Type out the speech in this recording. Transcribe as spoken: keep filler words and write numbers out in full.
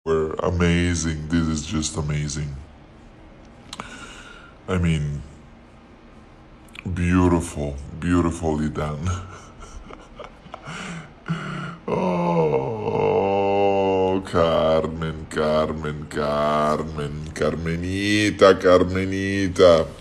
were amazing. This is just amazing. I mean, beautiful, beautifully done. Oh, Carmen, Carmen, Carmen, Carmenita, Carmenita.